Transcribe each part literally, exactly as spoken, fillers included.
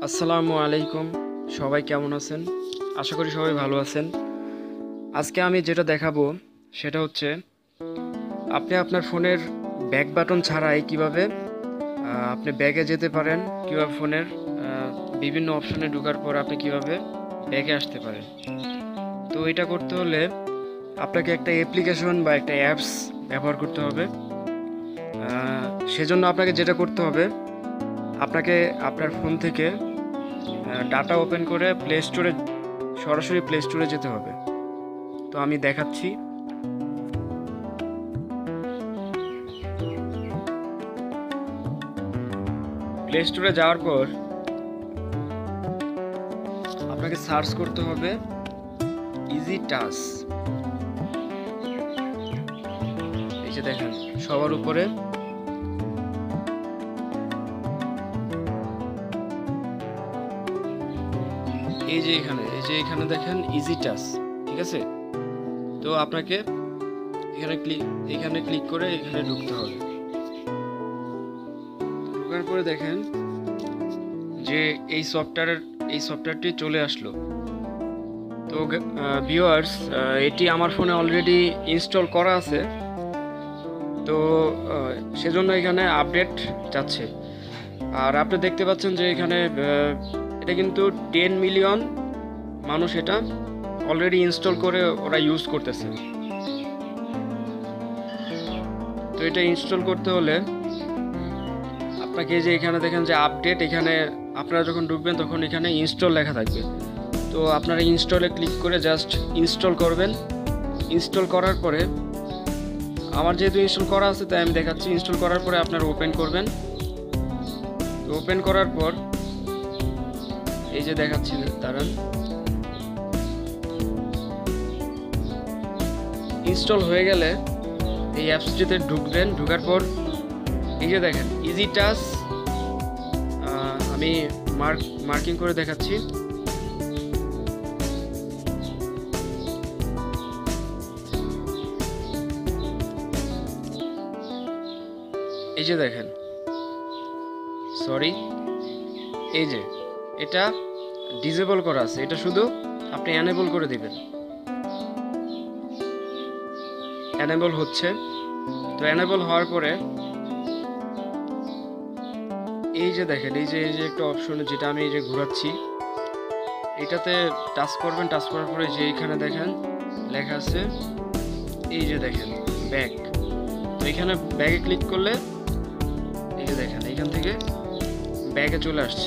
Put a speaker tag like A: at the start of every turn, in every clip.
A: আসসালামু আলাইকুম। সবাই কেমন আছেন? আশা করি সবাই ভালো আছেন। আজকে আমি যেটা দেখাবো সেটা হচ্ছে আপনি আপনার ফোনের ব্যাক বাটন ছাড়াই কিভাবে আহ, আপনি ব্যাগে যেতে পারেন, কিভাবে ফোনের আহ, বিভিন্ন অপশনে ঢোকার পর আপনি কিভাবে ব্যাগে আসতে পারেন। তো এটা করতে হলে আপনাকে একটা অ্যাপ্লিকেশন বা একটা অ্যাপস ব্যবহার করতে হবে। আহ, সেজন্য আপনাকে যেটা করতে হবে, আপনাকে আপনার ফোন থেকে ডাটা ওপেন করে প্লে স্টোরে সরাসরি প্লে স্টোরে যেতে হবে। তো আমি দেখাচ্ছি। প্লে স্টোরে যাওয়ার পর আপনাকে সার্চ করতে হবে ইজি টাচ। এই যে দেখেন সবার উপরে এই যে এখানে এই যে এখানে দেখেন ইজি টাচ, ঠিক আছে? তো আপনাকে এখানে ক্লিক এখানে ক্লিক করে এখানে ঢুকতে হবে। ঢোকার পরে দেখেন যে এই সফটওয়্যারের এই সফটওয়্যারটি চলে আসলো। তো ভিউয়ার্স, এটি আমার ফোনে অলরেডি ইনস্টল করা আছে। তো আহ, সেজন্য এখানে আপডেট যাচ্ছে। আর আপনি দেখতে পাচ্ছেন যে এখানে আহ, এটা কিন্তু টেন মিলিয়ন মানুষ এটা অলরেডি ইনস্টল করে ওরা ইউজ করতেছে। তো এটা ইনস্টল করতে হলে আপনাকে যে এখানে দেখেন যে আপডেট, এখানে আপনারা যখন ঢুকবেন তখন এখানে ইনস্টল লেখা থাকবে। তো আপনারা ইনস্টলে ক্লিক করে জাস্ট ইনস্টল করবেন। ইনস্টল করার পরে আমার যেহেতু ইনস্টল করা আছে তাই আমি দেখাচ্ছি। ইনস্টল করার পরে আপনারা ওপেন করবেন। ওপেন করার পর এই যে দেখাচ্ছি, দাঁড়ান। ইনস্টল হয়ে গেলে এই অ্যাপসটিতে ঢুকবেন। ঢোকার পর এই যে দেখেন ইজি টাচ, আমি মার্ক মার্কিং করে দেখাচ্ছি। এই যে দেখেন, সরি, এই যে এটা ডিসেবল করা আছে, এটা শুধু আপনি এনেবল করে দিবেন। এনেবল হচ্ছে। তো এনেবল হওয়ার পরে এই যে দেখেন এই যে এই যে একটা অপশন যেটা আমি এই যে ঘোরাচ্ছি, এটাতে টাচ করবেন। টাচ করার পরে যে এখানে দেখেন লেখা আছে এই যে দেখেন ব্যাক। তো এখানে ব্যাগে ক্লিক করলে এই যে দেখেন এখান থেকে ব্যাগে চলে আসছে।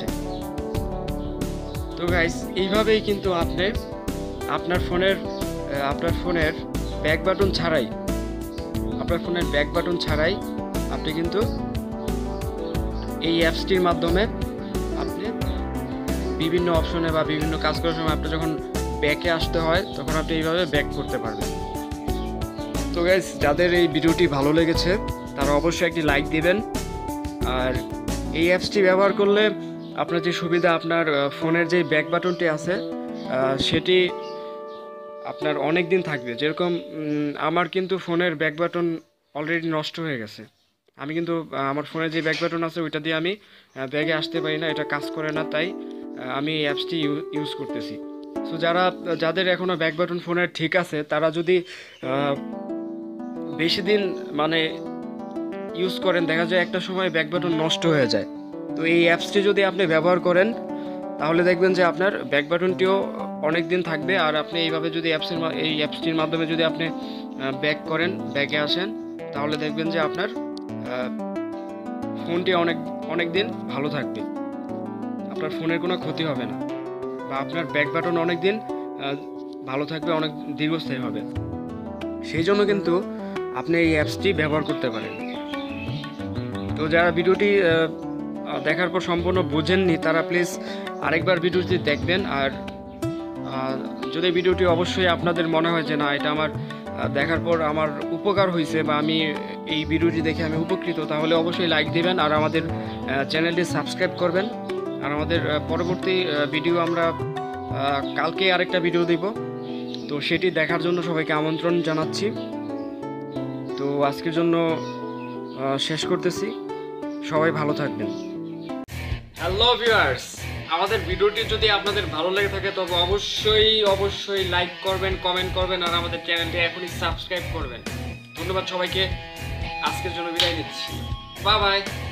A: তো গাইস, এইভাবেই কিন্তু আপনি আপনার ফোনের আপনার ফোনের ব্যাক বাটন ছাড়াই আপনার ফোনের ব্যাক বাটন ছাড়াই আপনি কিন্তু এই অ্যাপসটির মাধ্যমে আপনি বিভিন্ন অপশনে বা বিভিন্ন কাজ করার সময় আপনি যখন ব্যাকে আসতে হয় তখন আপনি এইভাবে ব্যাক করতে পারবেন। তো গাইস, যাদের এই ভিডিওটি ভালো লেগেছে তারা অবশ্যই একটি লাইক দিবেন। আর এই অ্যাপসটি ব্যবহার করলে আপনার যে সুবিধা, আপনার ফোনের যে ব্যাক বাটনটি আছে সেটি আপনার অনেক দিন থাকবে। যেরকম আমার কিন্তু ফোনের ব্যাক বাটন অলরেডি নষ্ট হয়ে গেছে। আমি কিন্তু আমার ফোনে যে ব্যাক বাটন আছে ওইটা দিয়ে আমি ব্যাগে আসতে পারি না, এটা কাজ করে না। তাই আমি এই অ্যাপসটি ইউজ করতেছি। সো যারা যাদের এখনও ব্যাক বাটন ফোনের ঠিক আছে তারা যদি বেশি দিন মানে ইউজ করেন, দেখা যায় একটা সময় ব্যাক বাটন নষ্ট হয়ে যায়। তো এই অ্যাপসটি যদি আপনি ব্যবহার করেন তাহলে দেখবেন যে আপনার ব্যাক বাটনটিও অনেক দিন থাকবে। আর আপনি এইভাবে যদি অ্যাপসের এই অ্যাপসটির মাধ্যমে যদি আপনি ব্যাক করেন, ব্যাকে আসেন, তাহলে দেখবেন যে আপনার ফোনটি অনেক অনেক দিন ভালো থাকবে। আপনার ফোনের কোনো ক্ষতি হবে না, বা আপনার ব্যাক বাটন অনেক দিন ভালো থাকবে, অনেক দীর্ঘস্থায়ী হবে। সেই জন্য কিন্তু আপনি এই অ্যাপসটি ব্যবহার করতে পারেন। তো যারা ভিডিওটি দেখার পর সম্পূর্ণ বোঝেননি তারা প্লিজ আরেকবার ভিডিওটি দেখবেন। আর যদি ভিডিওটি অবশ্যই আপনাদের মনে হয় যে না, এটা আমার দেখার পর আমার উপকার হয়েছে বা আমি এই ভিডিওটি দেখে আমি উপকৃত, তাহলে অবশ্যই লাইক দিবেন আর আমাদের চ্যানেলটি সাবস্ক্রাইব করবেন। আর আমাদের পরবর্তী ভিডিও আমরা কালকে আরেকটা ভিডিও দেব, তো সেটি দেখার জন্য সবাইকে আমন্ত্রণ জানাচ্ছি। তো আজকের জন্য শেষ করতেছি। সবাই ভালো থাকবেন। হ্যালো ভিউয়ার্স, আমাদের ভিডিওটি যদি আপনাদের ভালো লেগে থাকে তবে অবশ্যই অবশ্যই লাইক করবেন, কমেন্ট করবেন আর আমাদের চ্যানেলটি এখনই সাবস্ক্রাইব করবেন। ধন্যবাদ সবাইকে, আজকের জন্য বিদায় নিচ্ছি। Bye by.